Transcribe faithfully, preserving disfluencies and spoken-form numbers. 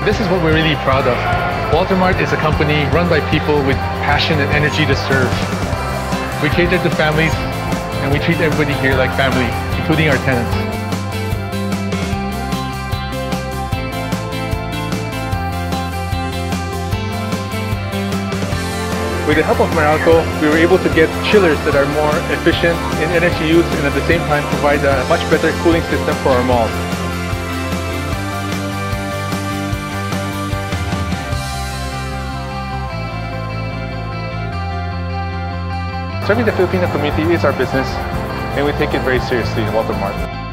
This is what we're really proud of. Mart is a company run by people with passion and energy to serve. We cater to families, and we treat everybody here like family, including our tenants. With the help of Meralco, we were able to get chillers that are more efficient in energy use and at the same time provide a much better cooling system for our malls. Serving the Filipino community is our business, and we take it very seriously in Mart.